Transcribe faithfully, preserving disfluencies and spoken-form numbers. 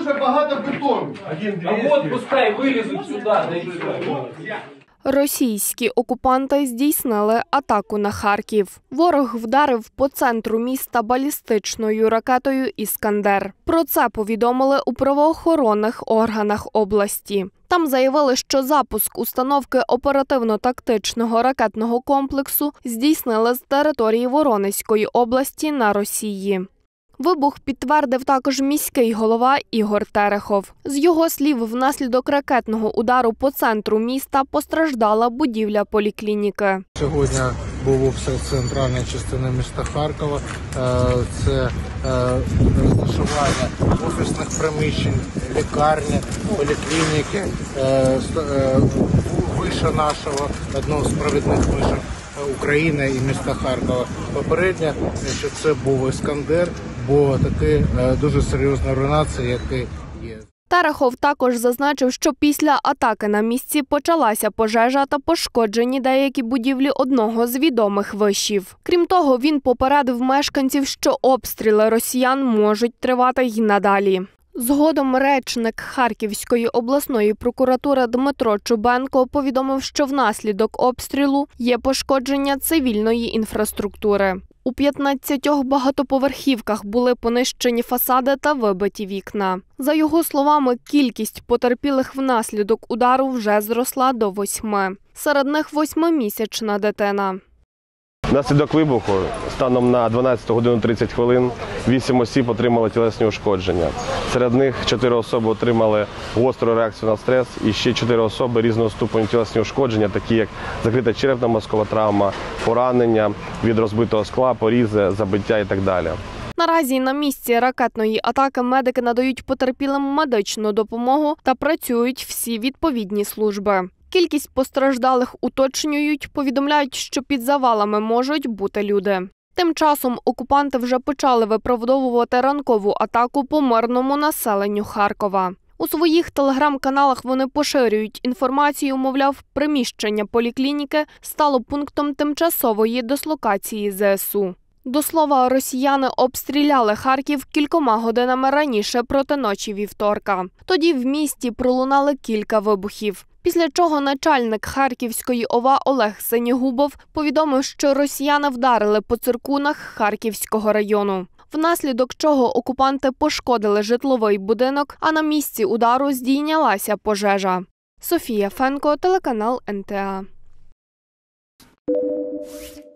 дуже багато бетону. А от пускай вилізуть сюди, да і все. Російські окупанти здійснили атаку на Харків. Ворог вдарив по центру міста балістичною ракетою «Іскандер». Про це повідомили у правоохоронних органах області. Там заявили, що запуск установки оперативно-тактичного ракетного комплексу здійснили з території Воронезької області на Росії. Вибух підтвердив також міський голова Ігор Терехов. З його слів, внаслідок ракетного удару по центру міста постраждала будівля поліклініки. Сьогодні був обстріл центральної частини міста Харкова. Це розташування офісних приміщень, лікарні, поліклініки, виша нашого, одного з провідних вишів України і міста Харкова. Попередньо, що це був «Іскандер», бо таки дуже серйозна руйнація, яка є. Терехов також зазначив, що після атаки на місці почалася пожежа та пошкоджені деякі будівлі одного з відомих вишів. Крім того, він попередив мешканців, що обстріли росіян можуть тривати й надалі. Згодом речник Харківської обласної прокуратури Дмитро Чубенко повідомив, що внаслідок обстрілу є пошкодження цивільної інфраструктури. У п'ятнадцятьох багатоповерхівках були понищені фасади та вибиті вікна. За його словами, кількість потерпілих внаслідок удару вже зросла до восьми. Серед них восьмимісячна дитина. Внаслідок вибуху станом на дванадцяту годину тридцять хвилин вісім осіб отримали тілесні ушкодження. Серед них чотири особи отримали гостру реакцію на стрес і ще чотири особи різного ступеню тілесні ушкодження, такі як закрита черепно-мозкова травма, поранення від розбитого скла, порізи, забиття і так далі. Наразі на місці ракетної атаки медики надають потерпілим медичну допомогу та працюють всі відповідні служби. Кількість постраждалих уточнюють, повідомляють, що під завалами можуть бути люди. Тим часом окупанти вже почали виправдовувати ранкову атаку по мирному населенню Харкова. У своїх телеграм-каналах вони поширюють інформацію, мовляв, приміщення поліклініки стало пунктом тимчасової дислокації зе ес у. До слова, росіяни обстріляли Харків кількома годинами раніше проти ночі вівторка. Тоді в місті пролунали кілька вибухів. Після чого начальник Харківської ОВА Олег Синігубов повідомив, що росіяни вдарили по циркунах Харківського району. Внаслідок чого окупанти пошкодили житловий будинок, а на місці удару здійнялася пожежа. Софія Фенко, телеканал ен те а.